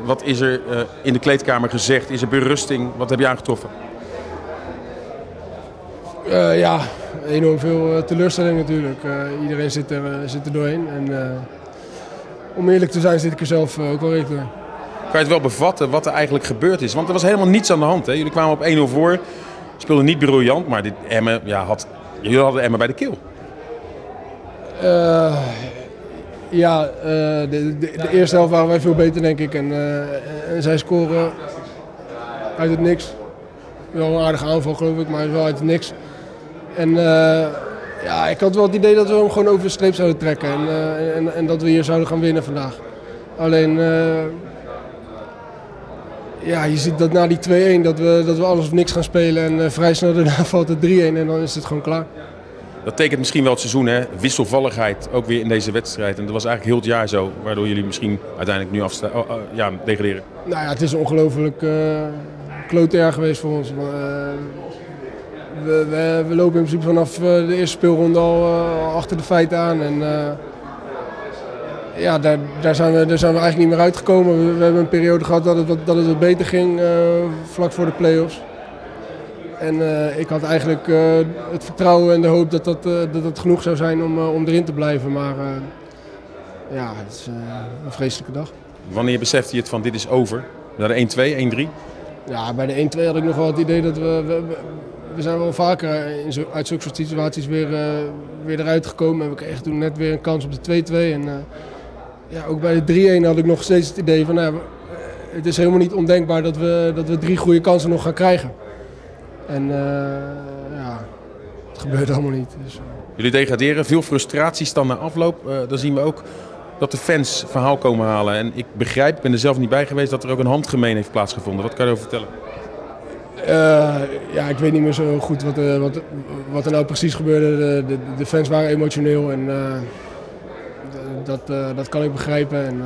Wat is er in de kleedkamer gezegd? Is er berusting? Wat heb je aangetroffen? Ja, enorm veel teleurstelling natuurlijk. Iedereen zit er doorheen. En om eerlijk te zijn zit ik er zelf ook wel redelijk door. Kan je het wel bevatten wat er eigenlijk gebeurd is? Want er was helemaal niets aan de hand. Hè? Jullie kwamen op 1-0 voor. Speelden niet briljant, maar Emmen, jullie hadden Emmen bij de keel. De eerste helft waren wij veel beter, denk ik. En zij scoren uit het niks. Wel een aardige aanval, geloof ik, maar wel uit het niks. En ik had wel het idee dat we hem gewoon over de streep zouden trekken. En dat we hier zouden gaan winnen vandaag. Alleen, je ziet dat na die 2-1 dat we alles of niks gaan spelen. En vrij snel daarna valt het 3-1 en dan is het gewoon klaar. Dat tekent misschien wel het seizoen, hè? Wisselvalligheid, ook weer in deze wedstrijd. En dat was eigenlijk heel het jaar zo, waardoor jullie misschien uiteindelijk nu degraderen. Nou ja, het is ongelooflijk klote jaar geweest voor ons. We lopen in principe vanaf de eerste speelronde al achter de feiten aan. En daar zijn we eigenlijk niet meer uitgekomen. We hebben een periode gehad dat het wat beter ging vlak voor de play-offs. En ik had eigenlijk het vertrouwen en de hoop dat dat genoeg zou zijn om erin te blijven. Maar het is een vreselijke dag. Wanneer besefte je het van dit is over? Naar de 1-2, 1-3? Ja, bij de 1-2 had ik nog wel het idee dat we zijn wel vaker uit zulke soort situaties weer eruit gekomen. En we kregen toen net weer een kans op de 2-2. En ook bij de 3-1 had ik nog steeds het idee van het is helemaal niet ondenkbaar dat we 3 goede kansen nog gaan krijgen. En het gebeurt allemaal niet. Dus. Jullie degraderen, veel frustraties dan na afloop. Dan zien we ook dat de fans verhaal komen halen. En ik begrijp, ik ben er zelf niet bij geweest, dat er ook een handgemeen heeft plaatsgevonden. Wat kan je erover vertellen? Ik weet niet meer zo goed wat er nou precies gebeurde. De fans waren emotioneel en dat kan ik begrijpen. En,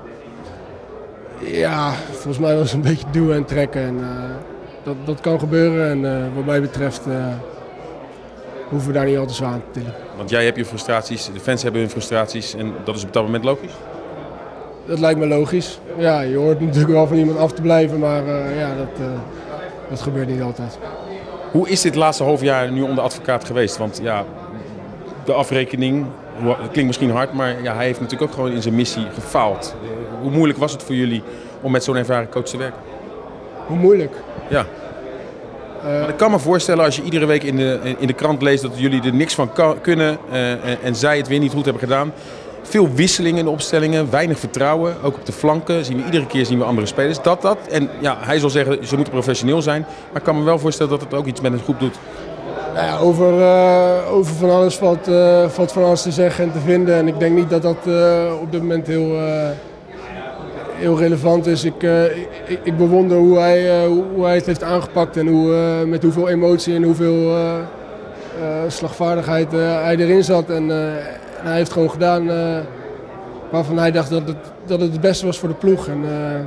volgens mij was het een beetje duwen en trekken. En, dat kan gebeuren en wat mij betreft hoeven we daar niet al te zwaar aan te tillen. Want jij hebt je frustraties, de fans hebben hun frustraties en dat is op dat moment logisch? Dat lijkt me logisch. Ja, je hoort natuurlijk wel van iemand af te blijven, maar dat gebeurt niet altijd. Hoe is dit laatste half jaar nu onder advocaat geweest? Want de afrekening, het klinkt misschien hard, maar hij heeft natuurlijk ook gewoon in zijn missie gefaald. Hoe moeilijk was het voor jullie om met zo'n ervaren coach te werken? Hoe moeilijk? Ja. Maar ik kan me voorstellen als je iedere week in de krant leest dat jullie er niks van kunnen en zij het weer niet goed hebben gedaan. Veel wisselingen in de opstellingen, weinig vertrouwen. Ook op de flanken iedere keer zien we andere spelers. En hij zal zeggen, ze moeten professioneel zijn. Maar ik kan me wel voorstellen dat het ook iets met een groep doet. Nou ja, over van alles valt van alles te zeggen en te vinden. En ik denk niet dat op dit moment heel relevant is. Ik bewonder hoe hij het heeft aangepakt en met hoeveel emotie en hoeveel slagvaardigheid hij erin zat. En hij heeft gewoon gedaan waarvan hij dacht dat het beste was voor de ploeg. En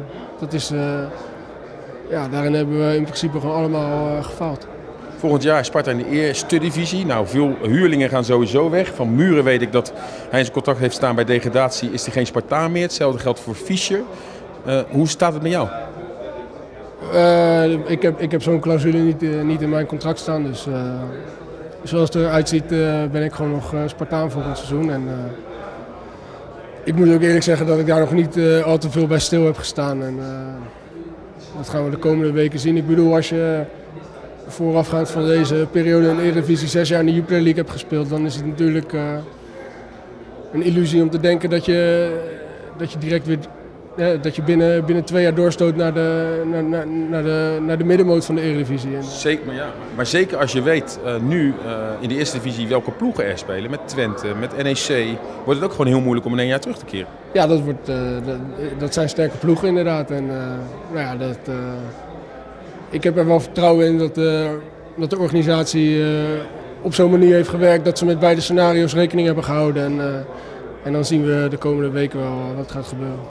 daarin hebben we in principe gewoon allemaal gefaald. Volgend jaar Sparta in de eerste divisie. Nou, veel huurlingen gaan sowieso weg. Van Muren weet ik dat hij in zijn contract heeft staan bij degradatie. Is hij geen Spartaan meer. Hetzelfde geldt voor Fischer. Hoe staat het met jou? Ik heb zo'n clausule niet in mijn contract staan. Dus zoals het eruit ziet ben ik gewoon nog Spartaan volgend seizoen. En ik moet ook eerlijk zeggen dat ik daar nog niet al te veel bij stil heb gestaan. En dat gaan we de komende weken zien. Ik bedoel, als je voorafgaand van deze periode in de Eredivisie 6 jaar in de Jupiler League hebt gespeeld, dan is het natuurlijk een illusie om te denken dat je direct weer dat je binnen 2 jaar doorstoot naar de middenmoot van de Eredivisie. Zeker, maar zeker als je weet nu in de eerste divisie welke ploegen er spelen, met Twente, met NEC, wordt het ook gewoon heel moeilijk om in 1 jaar terug te keren. Ja, dat zijn sterke ploegen inderdaad. En ik heb er wel vertrouwen in dat de organisatie op zo'n manier heeft gewerkt dat ze met beide scenario's rekening hebben gehouden. En dan zien we de komende weken wel wat gaat gebeuren.